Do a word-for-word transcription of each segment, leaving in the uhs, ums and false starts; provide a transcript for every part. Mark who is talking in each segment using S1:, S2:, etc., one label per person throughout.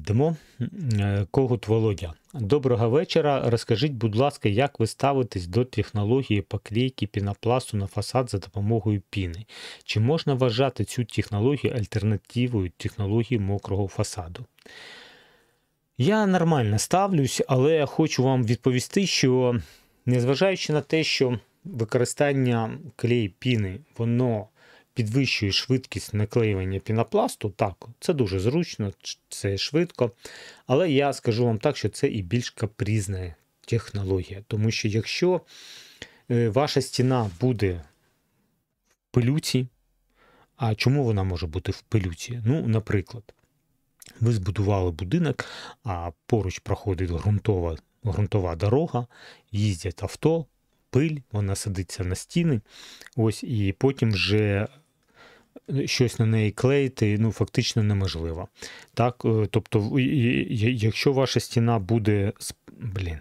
S1: йдемо. Когут Володя. Доброго вечора. Розкажіть, будь ласка, як ви ставитесь до технології поклейки пінопласту на фасад за допомогою піни? Чи можна вважати цю технологію альтернативою технології мокрого фасаду? Я нормально ставлюсь, але я хочу вам відповісти, що незважаючи на те, що використання клей-піни, воно підвищує швидкість наклеювання пінопласту, так, це дуже зручно, це швидко, але я скажу вам так, що це і більш капризна технологія, тому що якщо ваша стіна буде в пилюці, а чому вона може бути в пилюці? Ну, наприклад, ви збудували будинок, а поруч проходить ґрунтова, ґрунтова дорога, їздять авто, пиль, вона садиться на стіни, ось, і потім вже щось на неї клеїти, ну, фактично неможливо. Так, тобто, якщо ваша стіна буде, блін,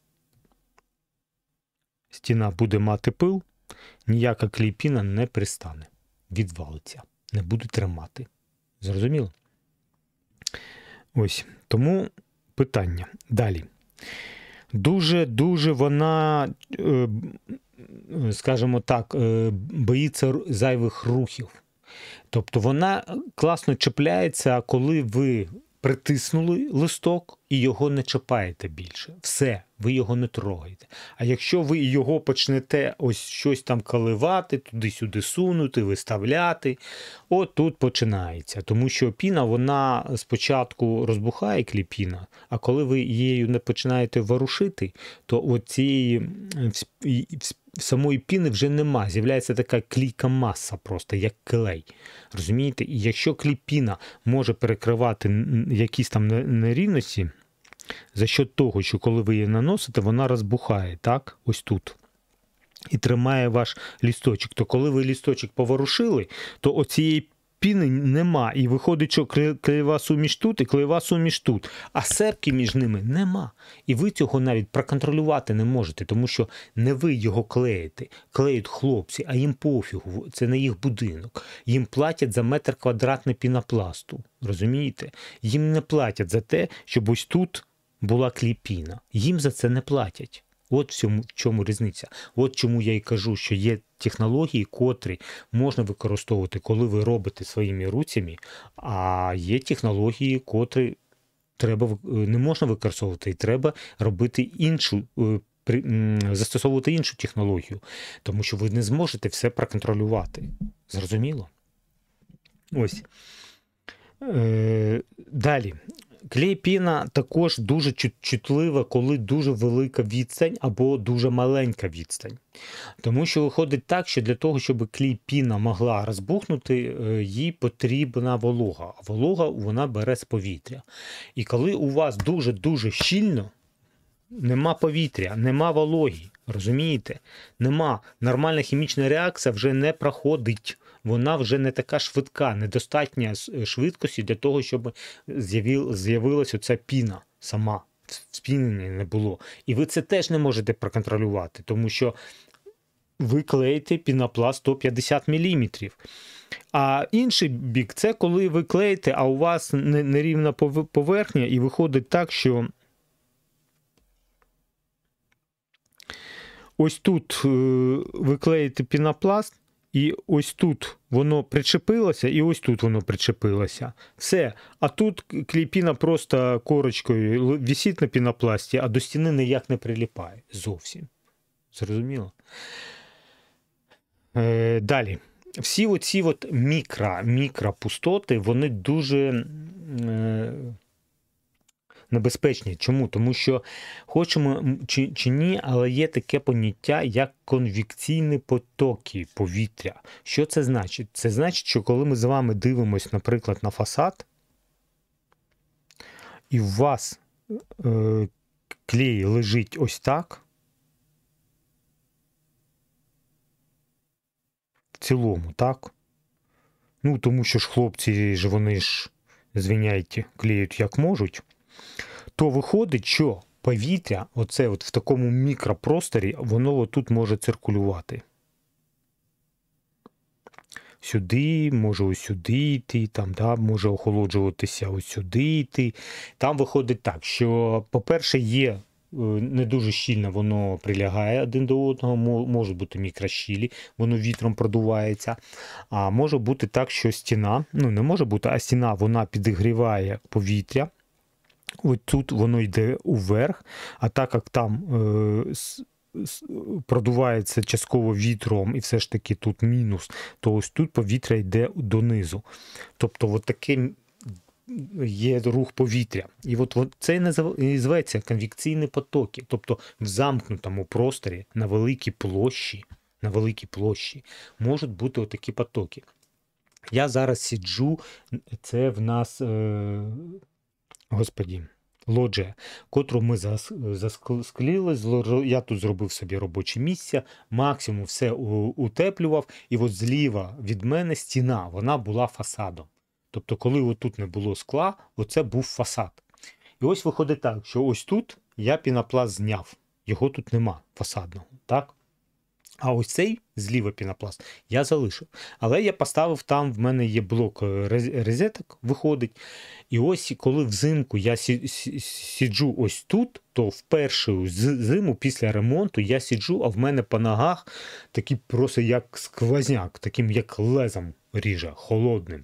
S1: стіна буде мати пил, ніяка клей-піна не пристане, відвалиться, не буде тримати. Зрозуміло? Ось, тому питання. Далі. Дуже-дуже вона, скажімо так, боїться зайвих рухів. Тобто вона класно чіпляється, коли ви притиснули листок і його не чіпаєте більше. Все, ви його не трогаєте. А якщо ви його почнете ось щось там коливати, туди-сюди сунути, виставляти, от тут починається. Тому що піна, вона спочатку розбухає, клей-піна, а коли ви її не починаєте ворушити, то от цієї самої піни вже нема. З'являється така клейка маса просто, як клей. Розумієте? І якщо клей-піна може перекривати якісь там нерівності, за що того, що коли ви її наносите, вона розбухає, так? Ось тут. І тримає ваш лісточок. То коли ви лісточок поворушили, то оцієї піни нема. І виходить, що клеєва суміш тут і клеєва суміш тут. А сепки між ними нема. І ви цього навіть проконтролювати не можете, тому що не ви його клеїте. Клеють хлопці, а їм пофігу. Це не їх будинок. Їм платять за метр квадратний пінопласту. Розумієте? Їм не платять за те, щоб ось тут була клей-піна. Їм за це не платять. От в чому, в чому різниця. От чому я і кажу, що є технології, котрі можна використовувати, коли ви робите своїми руцями, а є технології, котрі треба, не можна використовувати, і треба робити іншу, застосовувати іншу технологію, тому що ви не зможете все проконтролювати. Зрозуміло? Ось. Е, далі. Клей-піна також дуже чутлива, коли дуже велика відстань або дуже маленька відстань. Тому що виходить так, що для того, щоб клей-піна могла розбухнути, їй потрібна волога. А волога вона бере з повітря. І коли у вас дуже-дуже щільно, нема повітря, нема вологи, розумієте? Нема. Нормальна хімічна реакція вже не проходить. Вона вже не така швидка, недостатня швидкості для того, щоб з'явилася оця піна сама. Спінення не було. І ви це теж не можете проконтролювати, тому що ви клеїте пінопласт сто п'ятдесят міліметрів. А інший бік – це коли ви клеїте, а у вас нерівна поверхня, і виходить так, що ось тут ви клеїте пінопласт, і ось тут воно причепилося, і ось тут воно причепилося. Все. А тут клей-піна просто корочкою висить на пінопласті, а до стіни ніяк не приліпає. Зовсім. Зрозуміло? Е, далі. Всі оці от мікро, мікропустоти, вони дуже е, небезпечні. Чому? Тому що хочемо чи, чи ні, але є таке поняття, як конвекційні потоки повітря. Що це значить? Це значить, що коли ми з вами дивимося, наприклад, на фасад, і у вас е, клей лежить ось так, в цілому, так? Ну, тому що ж хлопці, ж вони ж, звиняйте, клеють як можуть, то виходить, що повітря, оце от в такому мікропросторі, воно отут може циркулювати. сюди, може ось сюди йти, там, да, може охолоджуватися ось сюди йти. Там виходить так, що, по-перше, є не дуже щільно воно прилягає один до одного, можуть бути мікрощілі, воно вітром продувається. А може бути так, що стіна, ну не може бути, а стіна вона підігріває повітря. Ось тут воно йде уверх, а так як там е, с, с, продувається частково вітром і все ж таки тут мінус, то ось тут повітря йде донизу. Тобто от таке є рух повітря. І от, от це і називається конвекційні потоки. Тобто в замкнутому просторі на великій площі, на великій площі можуть бути отакі потоки. Я зараз сиджу, це в нас, е, господі, лоджія, котру ми заскліли, я тут зробив собі робоче місце, максимум все утеплював, і от зліва від мене стіна, вона була фасадом. Тобто, коли отут не було скла, оце був фасад. І ось виходить так, що ось тут я пінопласт зняв, його тут нема фасадного, так? А ось цей зліва пінопласт я залишив. Але я поставив там, в мене є блок розеток, виходить. І ось коли взимку я сиджу ось тут, то в першу зиму після ремонту я сиджу, а в мене по ногах такий просто як сквозняк, таким як лезом ріже, холодним.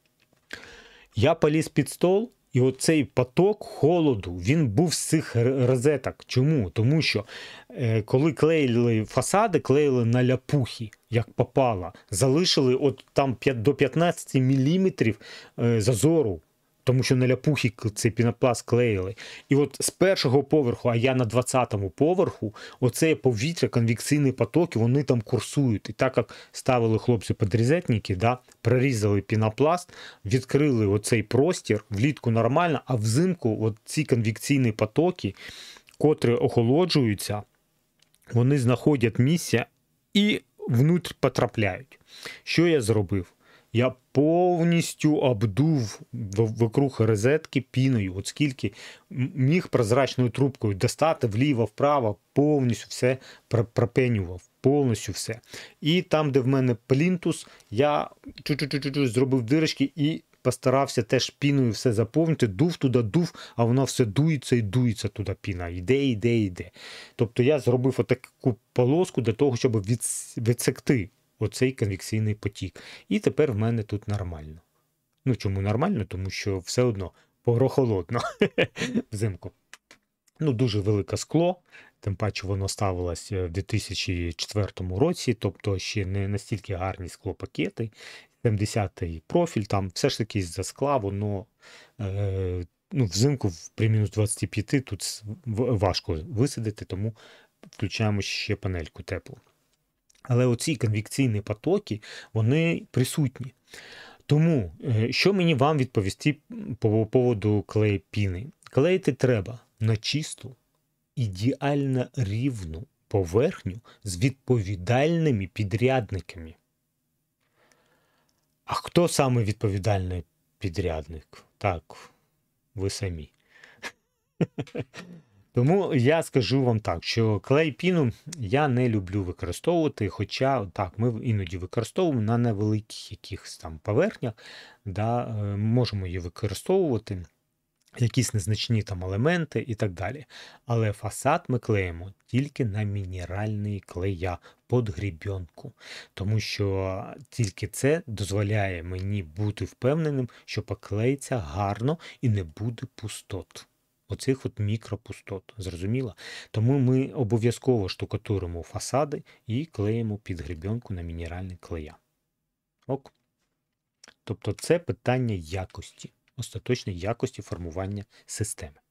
S1: Я поліз під стол, і оцей поток холоду, він був з цих розеток. Чому? Тому що е, коли клеїли фасади, клеїли на ляпухи, як попало, залишили от там до п'ятнадцяти міліметрів е, зазору, тому що на ляпухи цей пінопласт клеїли. І от з першого поверху, а я на двадцятому поверху, оце повітря, конвекційні потоки, вони там курсують. І так як ставили хлопці-подрізетники, да, прорізали пінопласт, відкрили оцей простір, влітку нормально, а взимку от ці конвекційні потоки, котрі охолоджуються, вони знаходять місце і внутрь потрапляють. Що я зробив? Я повністю обдув вокруг розетки піною, от скільки міг прозрачною трубкою достати вліво-вправо, повністю все пропенював, повністю все. І там, де в мене плінтус, я чуть-чуть зробив дирочки і постарався теж піною все заповнити, дув туди, дув, а воно все дується і дується туди піна, йде, йде, йде. Тобто я зробив отаку полоску для того, щоб відсекти оцей конвекційний потік. І тепер в мене тут нормально. Ну, чому нормально? Тому що все одно прохолодно взимку. Ну, дуже велике скло, тим паче воно ставилось в дві тисячі четвертому році, тобто ще не настільки гарні склопакети, сімдесятий профіль, там все ж таки з-за скла воно е, ну, взимку при мінус двадцяти п'яти тут важко висадити, тому включаємо ще панельку теплу. Але оці конвекційні потоки, вони присутні. Тому, що мені вам відповісти по поводу клей-піни? Клеїти треба на чисту, ідеально рівну поверхню з відповідальними підрядниками. А хто саме відповідальний підрядник? Так, ви самі. Тому я скажу вам так, що клей-піну я не люблю використовувати, хоча так, ми іноді використовуємо на невеликих якихось там поверхнях, да, можемо її використовувати, якісь незначні там елементи і так далі. Але фасад ми клеїмо тільки на мінеральний клея під гребенку, тому що тільки це дозволяє мені бути впевненим, що поклеїться гарно і не буде пустот. Оцих от мікропустот, зрозуміло? Тому ми обов'язково штукатуримо фасади і клеїмо під гребенку на мінеральний клея. Ок. Тобто це питання якості, остаточної якості формування системи.